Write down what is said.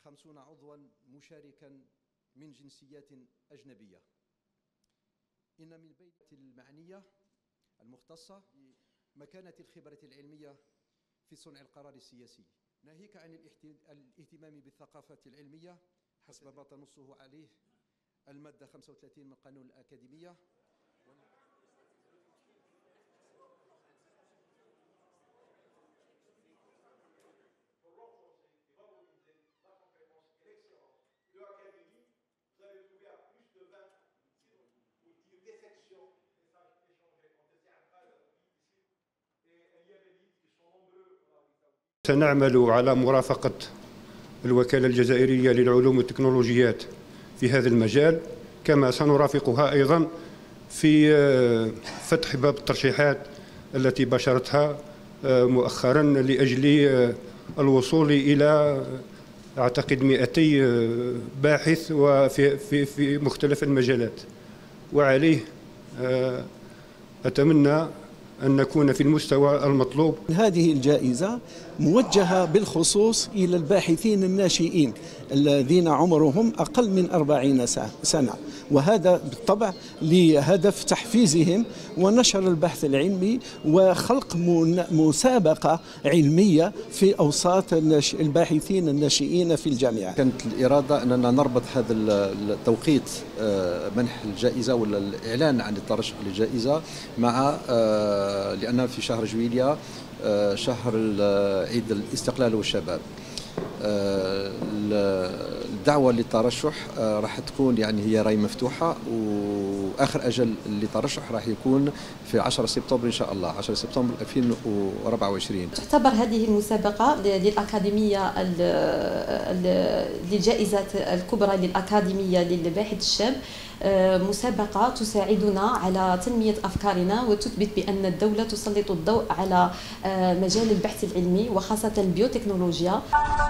50 عضوا مشاركا من جنسيات أجنبية. إن من بين المعنية المختصة بمكانة الخبرة العلمية في صنع القرار السياسي، ناهيك عن الاهتمام بالثقافة العلمية حسب ما تنصه عليه المادة 35 من قانون الأكاديمية. سنعمل على مرافقة الوكالة الجزائرية للعلوم والتكنولوجيات في هذا المجال، كما سنرافقها أيضا في فتح باب الترشيحات التي باشرتها مؤخرا لأجل الوصول إلى أعتقد 200 باحث في مختلف المجالات، وعليه أتمنى أن نكون في المستوى المطلوب. هذه الجائزة موجهة بالخصوص إلى الباحثين الناشئين الذين عمرهم أقل من 40 سنة، وهذا بالطبع لهدف تحفيزهم ونشر البحث العلمي وخلق مسابقة علمية في أوساط الباحثين الناشئين في الجامعة. كانت الإرادة أننا نربط هذا التوقيت منح الجائزة ولا الإعلان عن الترشح للجائزة مع لأن في شهر جويلية شهر عيد الاستقلال والشباب. الدعوة للترشح راح تكون يعني هي راهي مفتوحة، وآخر أجل للترشح راح يكون في 10 سبتمبر إن شاء الله، 10 سبتمبر 2024. تعتبر هذه المسابقة للأكاديمية للجائزة الكبرى للأكاديمية للباحث الشاب مسابقة تساعدنا على تنمية أفكارنا وتثبت بأن الدولة تسلط الضوء على مجال البحث العلمي وخاصة البيوتكنولوجيا.